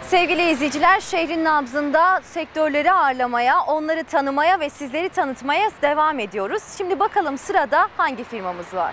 Sevgili izleyiciler, şehrin nabzında sektörleri ağırlamaya, onları tanımaya ve sizleri tanıtmaya devam ediyoruz. Şimdi bakalım sırada hangi firmamız var?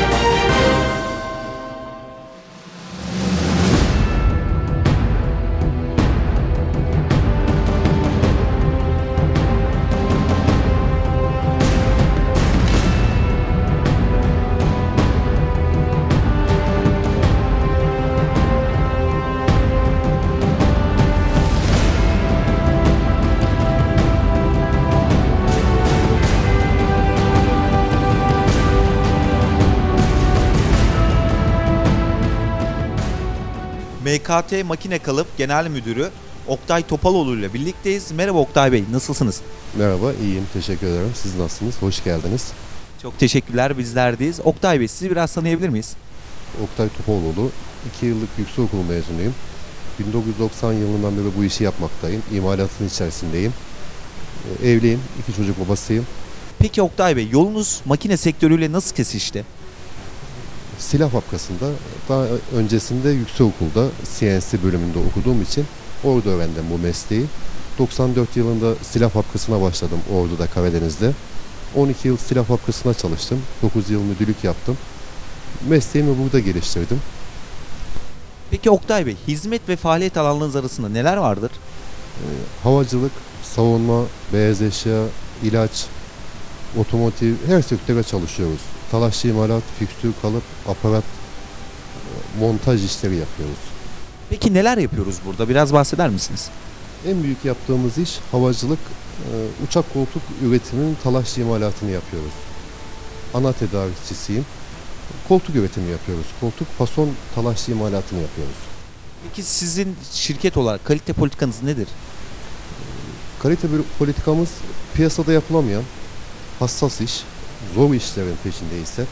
MKT Makine Kalıp Genel Müdürü Oktay Topaloğlu ile birlikteyiz. Merhaba Oktay Bey, nasılsınız? Merhaba, iyiyim. Teşekkür ederim. Siz nasılsınız? Hoş geldiniz. Çok teşekkürler, bizlerdeyiz. Oktay Bey, sizi biraz tanıyabilir miyiz? Oktay Topaloğlu, 2 yıllık yüksekokul mezunuyum. 1990 yılından beri bu işi yapmaktayım. İmalatın içerisindeyim. Evliyim, 2 çocuk babasıyım. Peki Oktay Bey, yolunuz makine sektörüyle nasıl kesişti? Silah fabrikasında, daha öncesinde yüksekokulda CNC bölümünde okuduğum için orada öğrendim bu mesleği. 94 yılında silah fabrikasına başladım Ordu'da, Karadeniz'de. 12 yıl silah fabrikasına çalıştım. 9 yıl müdürlük yaptım. Mesleğimi burada geliştirdim. Peki Oktay Bey, hizmet ve faaliyet alanlarınız arasında neler vardır? Havacılık, savunma, beyaz eşya, ilaç, otomotiv, her sektöre çalışıyoruz. Talaşlı imalat, fikstür, kalıp, aparat, montaj işleri yapıyoruz. Peki neler yapıyoruz burada? Biraz bahseder misiniz? En büyük yaptığımız iş havacılık, uçak koltuk üretiminin talaşlı imalatını yapıyoruz. Ana tedarikçisiyim. Koltuk üretimi yapıyoruz. Koltuk fason talaşlı imalatını yapıyoruz. Peki sizin şirket olarak kalite politikanız nedir? Kalite politikamız piyasada yapılamayan hassas iş, zor işlerin peşindeysek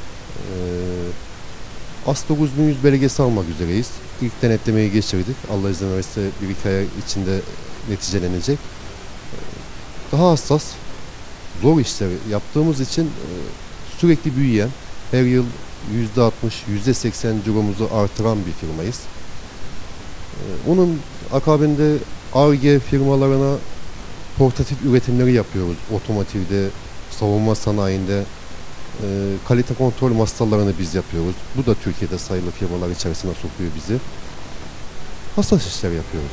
AS 9100 belgesi almak üzereyiz. İlk denetlemeyi geçirdik. Allah izin verirse 1-2 ay içinde neticelenecek. Daha hassas, zor işleri yaptığımız için sürekli büyüyen, her yıl %60, %80 ciromuzu artıran bir firmayız. Onun akabinde Ar-Ge firmalarına portatif üretimleri yapıyoruz. Otomotivde, savunma sanayinde kalite kontrol masalarını biz yapıyoruz. Bu da Türkiye'de sayılı firmalar içerisine sokuyor bizi. Hassas işler yapıyoruz.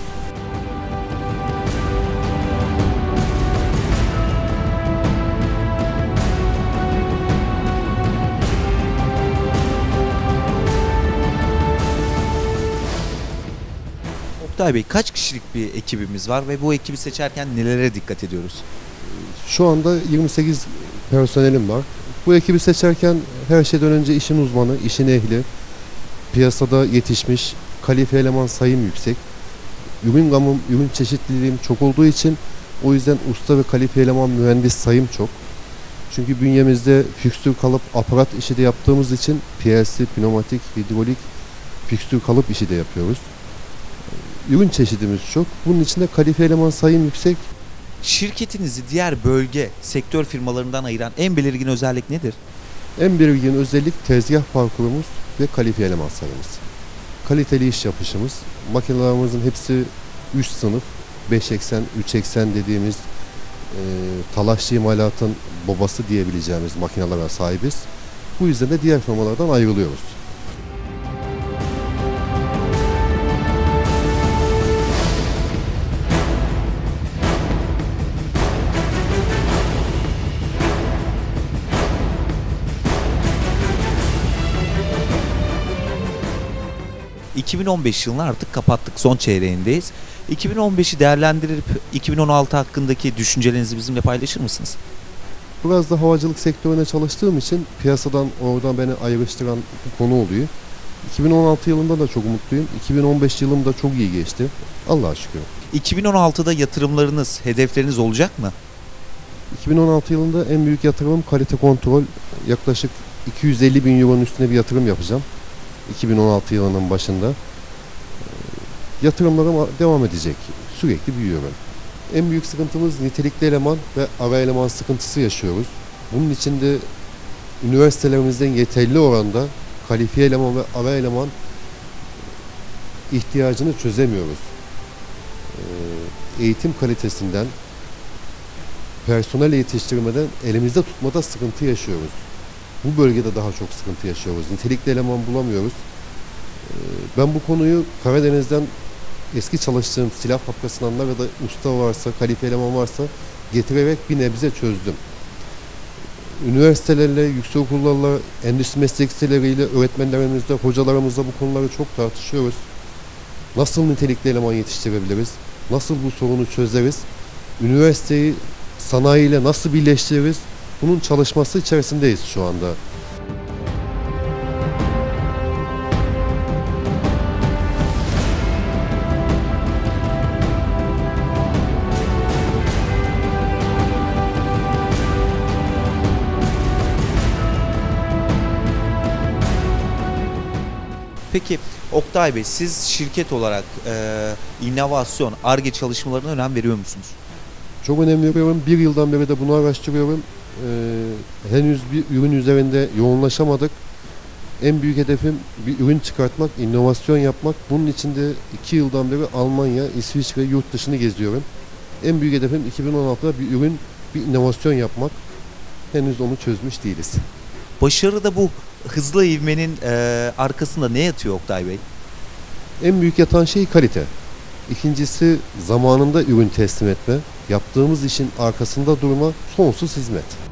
Oktay Bey, kaç kişilik bir ekibimiz var ve bu ekibi seçerken nelere dikkat ediyoruz? Şu anda 28 personelim var. Bu ekibi seçerken her şeyden önce işin uzmanı, işin ehli, piyasada yetişmiş, kalifiye eleman sayım yüksek. Ürün gamım, ürün çeşitliliğim çok olduğu için o yüzden usta ve kalifiye eleman mühendis sayım çok. Çünkü bünyemizde fikstür kalıp aparat işi de yaptığımız için PLC, pneumatik, hidrolik, fikstür kalıp işi de yapıyoruz. Ürün çeşidimiz çok. Bunun için de kalifiye eleman sayım yüksek. Şirketinizi diğer bölge, sektör firmalarından ayıran en belirgin özellik nedir? En belirgin özellik tezgah parkurumuz ve kalifiye eleman sayımız. Kaliteli iş yapışımız. Makinelerimizin hepsi üst sınıf, 5 eksen, 3 eksen dediğimiz talaşlı imalatın babası diyebileceğimiz makinelere sahibiz. Bu yüzden de diğer firmalardan ayrılıyoruz. ...2015 yılını artık kapattık, son çeyreğindeyiz. 2015'i değerlendirip 2016 hakkındaki düşüncelerinizi bizimle paylaşır mısınız? Biraz da havacılık sektöründe çalıştığım için piyasadan oradan beni ayrıştıran bir konu oluyor. 2016 yılında da çok mutluyum. 2015 yılım da çok iyi geçti. Allah'a şükür. 2016'da yatırımlarınız, hedefleriniz olacak mı? 2016 yılında en büyük yatırımım kalite kontrol. Yaklaşık 250 bin euronun üstüne bir yatırım yapacağım. 2016 yılının başında. Yatırımlarım devam edecek. Sürekli büyüyor ben. En büyük sıkıntımız nitelikli eleman ve ara eleman sıkıntısı yaşıyoruz. Bunun için de üniversitelerimizden yeterli oranda kalifiye eleman ve ara eleman ihtiyacını çözemiyoruz. eğitim kalitesinden, personel yetiştirmeden elimizde tutmada sıkıntı yaşıyoruz. Bu bölgede daha çok sıkıntı yaşıyoruz. Nitelikli eleman bulamıyoruz. Ben bu konuyu Karadeniz'den eski çalıştığım silah fabrikasından ya da usta varsa, kalifiye eleman varsa getirerek bir nebze çözdüm. Üniversitelerle, yüksekokullarla, endüstri meslek liseleriyle, öğretmenlerimizle, hocalarımızla bu konuları çok tartışıyoruz. Nasıl nitelikli eleman yetiştirebiliriz? Nasıl bu sorunu çözeriz? Üniversiteyi sanayiyle nasıl birleştiririz? Bunun çalışması içerisindeyiz şu anda. Peki Oktay Bey, siz şirket olarak inovasyon, Ar-Ge çalışmalarına önem veriyor musunuz? Çok önem veriyorum. Bir yıldan beri de bunu araştırıyorum. Henüz bir ürün üzerinde yoğunlaşamadık. En büyük hedefim bir ürün çıkartmak, inovasyon yapmak. Bunun için de 2 yıldan beri Almanya, İsviçre, yurt dışını geziyorum. En büyük hedefim 2016'da bir ürün, bir inovasyon yapmak. Henüz onu çözmüş değiliz. Başarıda bu hızlı ivmenin arkasında ne yatıyor Oktay Bey? En büyük yatan şey kalite. İkincisi zamanında ürün teslim etme. Yaptığımız işin arkasında durma, sonsuz hizmet.